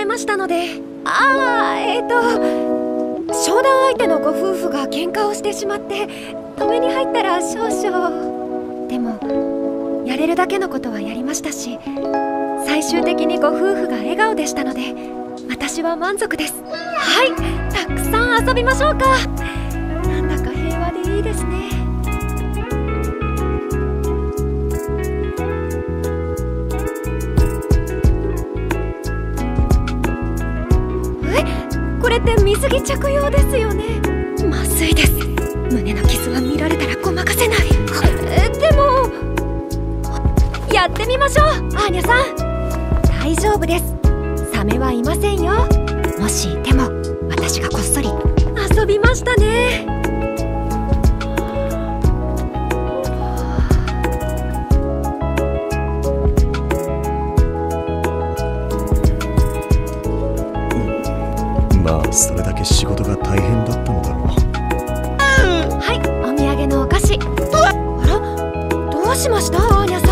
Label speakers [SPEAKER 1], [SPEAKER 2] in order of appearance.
[SPEAKER 1] ましたので。商談相手のご夫婦が喧嘩をしてしまって止めに入ったら少々。でもやれるだけのことはやりましたし、最終的にご夫婦が笑顔でしたので私は満足です。はい、たくさん遊びましょうか。なんだか平和でいいですね。これって水着着用ですよね。まずいです。胸の傷は見られたらごまかせない。でもやってみましょう。アーニャさん大丈夫です。サメはいませんよ。もしいても私がこっそり遊びましたね。
[SPEAKER 2] まあそれだけ仕事が大変だったのだろう。
[SPEAKER 1] はい、お土産のお菓子。あら、どうしましたアーニャさん。